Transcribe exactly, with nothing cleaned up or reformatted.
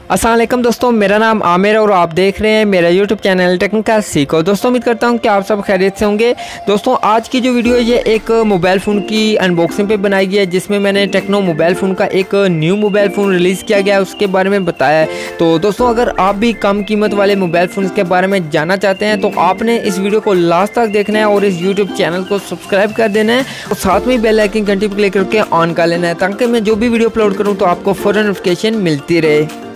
अस्सलाम वालेकुम दोस्तों, मेरा नाम आमिर और आप देख रहे हैं मेरा यूट्यूब चैनल टेक्निकलसेekho। दोस्तों उम्मीद करता हूं कि आप सब खैरियत से होंगे। दोस्तों आज की जो वीडियो है ये एक मोबाइल फ़ोन की अनबॉक्सिंग पे बनाई गई है, जिसमें मैंने टेक्नो मोबाइल फ़ोन का एक न्यू मोबाइल फ़ोन रिलीज़ किया गया है उसके बारे में बताया है। तो दोस्तों अगर आप भी कम कीमत वाले मोबाइल फ़ोन के बारे में जानना चाहते हैं तो आपने इस वीडियो को लास्ट तक देखना है और इस यूट्यूब चैनल को सब्सक्राइब कर देना है और साथ में बेल आइकन घंटी पर क्लिक करके ऑन कर लेना है, ताकि मैं जो भी वीडियो अपलोड करूँ तो आपको फौरन नोटिफिकेशन मिलती रहे।